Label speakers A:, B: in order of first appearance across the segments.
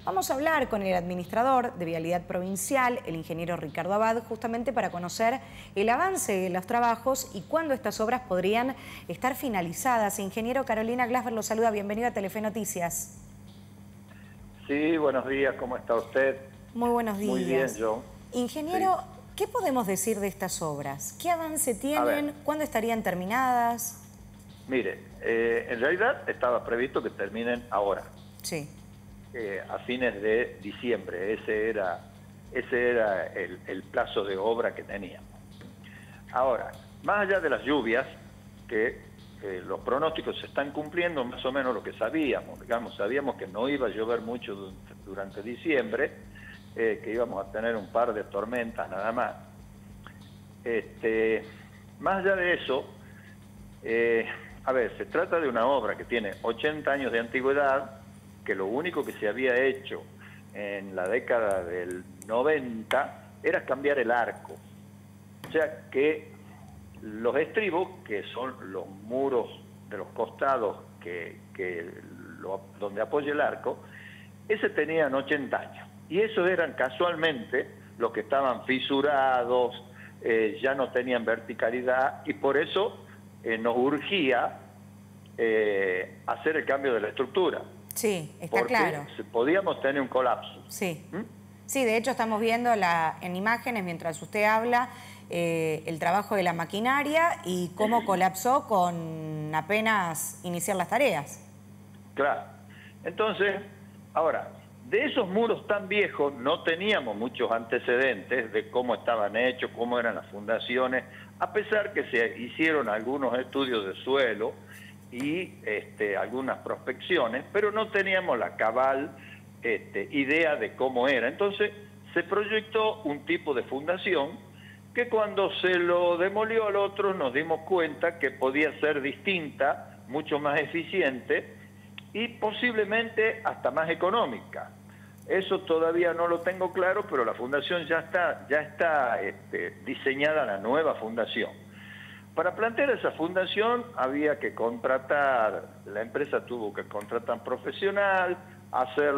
A: Vamos a hablar con el administrador de Vialidad Provincial, el ingeniero Ricardo Abad, justamente para conocer el avance de los trabajos y cuándo estas obras podrían estar finalizadas. Ingeniero, Carolina Glasber lo saluda, bienvenido a Telefe Noticias.
B: Sí, buenos días, ¿cómo está usted?
A: Muy buenos días.
B: Muy bien, yo.
A: Ingeniero,
B: Sí.
A: ¿qué podemos decir de estas obras? ¿Qué avance tienen? ¿Cuándo estarían terminadas?
B: Mire, en realidad estaba previsto que terminen ahora.
A: Sí.
B: A fines de diciembre, ese era el plazo de obra que teníamos. Ahora, más allá de las lluvias, que los pronósticos se están cumpliendo más o menos lo que sabíamos, digamos, sabíamos que no iba a llover mucho durante diciembre, que íbamos a tener un par de tormentas nada más. Más allá de eso, a ver, se trata de una obra que tiene 80 años de antigüedad, que lo único que se había hecho en la década del 90 era cambiar el arco. O sea que los estribos, que son los muros de los costados donde apoya el arco, ese tenían 80 años. Y esos eran casualmente los que estaban fisurados, ya no tenían verticalidad, y por eso nos urgía hacer el cambio de la estructura.
A: Sí, está
B: porque
A: claro.
B: Podíamos tener un colapso.
A: Sí. Sí, de hecho estamos viendo en imágenes, mientras usted habla, el trabajo de la maquinaria y cómo colapsó con apenas iniciar las tareas.
B: Claro. Entonces, ahora, de esos muros tan viejos no teníamos muchos antecedentes de cómo estaban hechos, cómo eran las fundaciones, a pesar que se hicieron algunos estudios de suelo y algunas prospecciones, pero no teníamos la cabal idea de cómo era. Entonces se proyectó un tipo de fundación que cuando se lo demolió al otro nos dimos cuenta que podía ser distinta, mucho más eficiente y posiblemente hasta más económica. Eso todavía no lo tengo claro, pero la fundación ya está diseñada, la nueva fundación. Para plantear esa fundación había que contratar, la empresa tuvo que contratar un profesional, hacer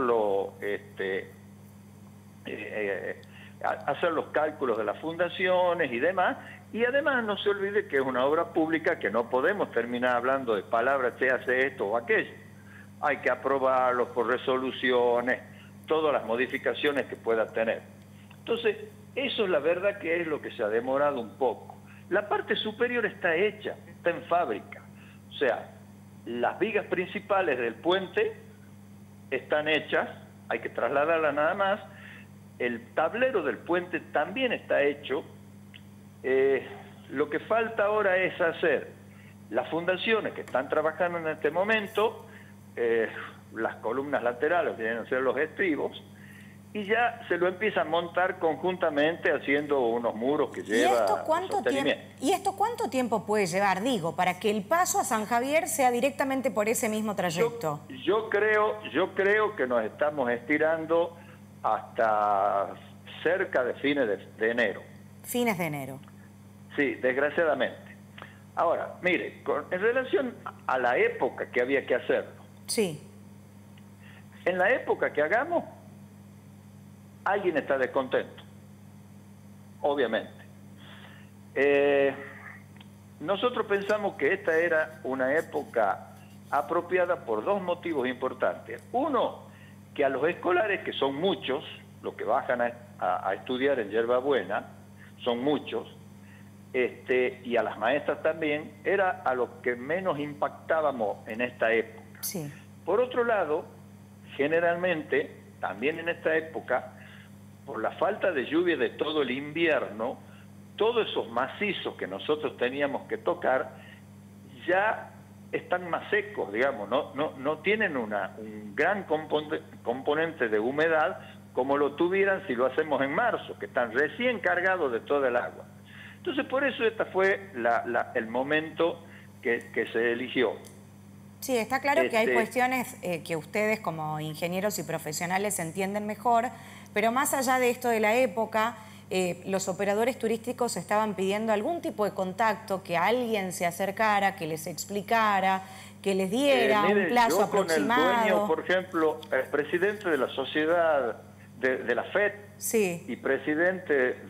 B: los cálculos de las fundaciones y demás, y además no se olvide que es una obra pública que no podemos terminar hablando de palabras, se hace esto o aquello. Hay que aprobarlo por resoluciones, todas las modificaciones que pueda tener. Entonces, eso es la verdad que es lo que se ha demorado un poco. La parte superior está hecha, está en fábrica. O sea, las vigas principales del puente están hechas, hay que trasladarlas nada más. El tablero del puente también está hecho. Lo que falta ahora es hacer las fundaciones que están trabajando en este momento, las columnas laterales, que deben ser los estribos, y ya se lo empieza a montar conjuntamente haciendo unos muros que lleva sostenimiento.
A: ¿Y esto cuánto tiempo puede llevar, digo, para que el paso a San Javier sea directamente por ese mismo trayecto?
B: Yo creo que nos estamos estirando hasta cerca de fines de enero.
A: Fines de enero.
B: Sí, desgraciadamente. Ahora, mire, en relación a la época que había que hacerlo.
A: Sí.
B: En la época que hagamos, alguien está descontento, obviamente. Nosotros pensamos que esta era una época apropiada por dos motivos importantes. Uno, que a los escolares, que son muchos, los que bajan a estudiar en Yerba Buena, son muchos, y a las maestras también, era a los que menos impactábamos en esta época.
A: Sí.
B: Por otro lado, generalmente, también en esta época, por la falta de lluvia de todo el invierno, todos esos macizos que nosotros teníamos que tocar ya están más secos, digamos, no tienen un gran componente de humedad como lo tuvieran si lo hacemos en marzo, que están recién cargados de toda el agua. Entonces, por eso este fue el momento que se eligió.
A: Sí, está claro que hay cuestiones que ustedes como ingenieros y profesionales entienden mejor, pero más allá de esto de la época, los operadores turísticos estaban pidiendo algún tipo de contacto, que alguien se acercara, que les explicara, que les diera
B: mire,
A: un plazo
B: yo con
A: aproximado.
B: el dueño, por ejemplo, el presidente de la sociedad de la FED
A: Sí.
B: y presidente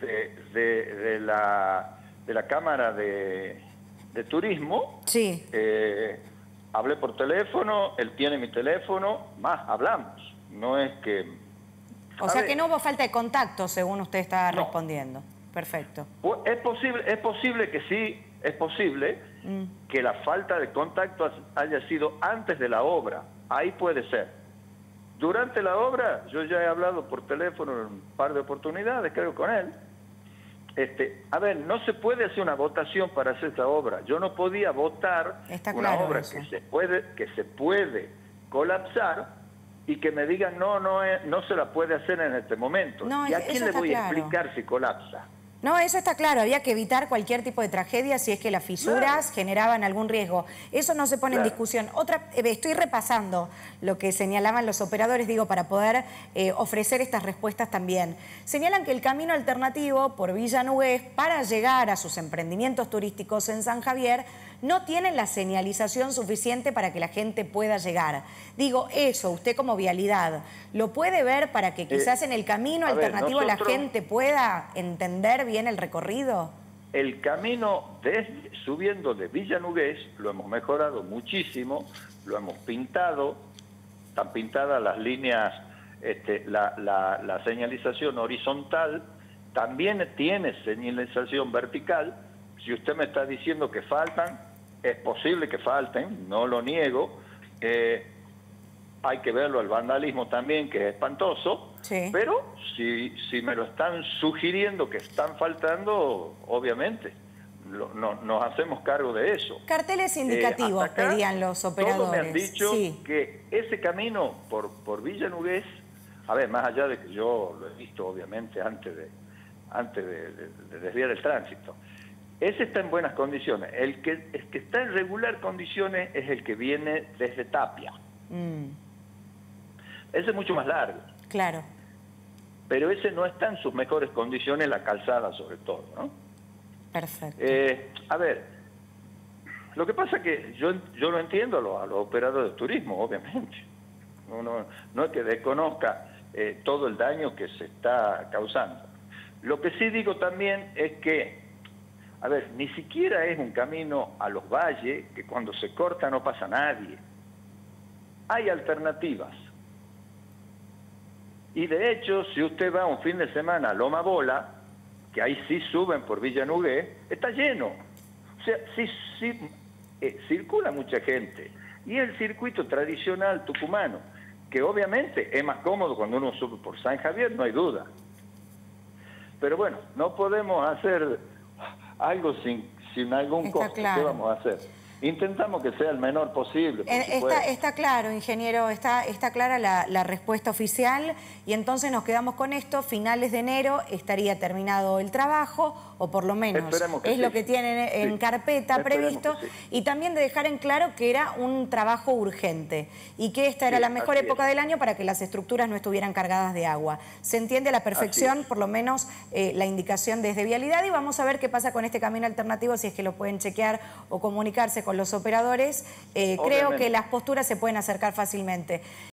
B: de la Cámara de Turismo,
A: Sí.
B: hablé por teléfono, él tiene mi teléfono, más hablamos. No es que...
A: O sea que no hubo falta de contacto, según usted está respondiendo. Perfecto.
B: Es posible que sí, es posible que la falta de contacto haya sido antes de la obra. Ahí puede ser. Durante la obra, yo ya he hablado por teléfono en un par de oportunidades, creo, con él. A ver, no se puede hacer una votación para hacer esta obra. Yo no podía votar una obra que se puede colapsar y que me digan no se la puede hacer en este momento.
A: No,
B: ¿Y a quién le voy a explicar si colapsa?
A: No, eso está claro, había que evitar cualquier tipo de tragedia si es que las fisuras generaban algún riesgo. Eso no se pone en discusión. Estoy repasando lo que señalaban los operadores, digo, para poder ofrecer estas respuestas también. Señalan que el camino alternativo por Villa Nugués para llegar a sus emprendimientos turísticos en San Javier no tienen la señalización suficiente para que la gente pueda llegar. Digo, eso, usted como vialidad, ¿lo puede ver para que quizás en el camino alternativo la gente pueda entender bien el recorrido?
B: El camino subiendo de Villa Nugués lo hemos mejorado muchísimo, lo hemos pintado, están pintadas las líneas, la señalización horizontal, también tiene señalización vertical. Si usted me está diciendo que faltan, es posible que falten, no lo niego. Hay que verlo, el vandalismo también, que es espantoso. Sí. Pero si me lo están sugiriendo que están faltando, obviamente, nos hacemos cargo de eso.
A: Carteles indicativos pedían los operadores.
B: Todos me han dicho que ese camino por Villa Nugués, a ver, más allá de que yo lo he visto, obviamente, antes de desviar el tránsito, ese está en buenas condiciones. El que está en regular condiciones es el que viene desde Tapia. Ese es mucho más largo.
A: Claro.
B: Pero ese no está en sus mejores condiciones, la calzada sobre todo, ¿no?
A: Perfecto.
B: A ver, lo que pasa es que yo lo entiendo a los operadores de turismo, obviamente. No es que desconozca todo el daño que se está causando. Lo que sí digo también es que, a ver, ni siquiera es un camino a los valles, que cuando se corta no pasa nadie. Hay alternativas. Y de hecho, si usted va un fin de semana a Loma Bola, que ahí sí suben por Villa Nugués, está lleno. O sea, sí circula mucha gente. Y el circuito tradicional tucumano, que obviamente es más cómodo cuando uno sube por San Javier, no hay duda. Pero bueno, no podemos hacer algo sin algún costo. Claro. ¿Qué vamos a hacer? Intentamos que sea el menor posible.
A: Está claro, ingeniero, está clara la respuesta oficial y entonces nos quedamos con esto. Finales de enero estaría terminado el trabajo, o por lo menos es lo que tienen en carpeta previsto, y también de dejar en claro que era un trabajo urgente y que esta era la mejor época del año para que las estructuras no estuvieran cargadas de agua. Se entiende a la perfección, por lo menos, la indicación desde Vialidad, y vamos a ver qué pasa con este camino alternativo, si es que lo pueden chequear o comunicarse con los operadores. Creo que las posturas se pueden acercar fácilmente.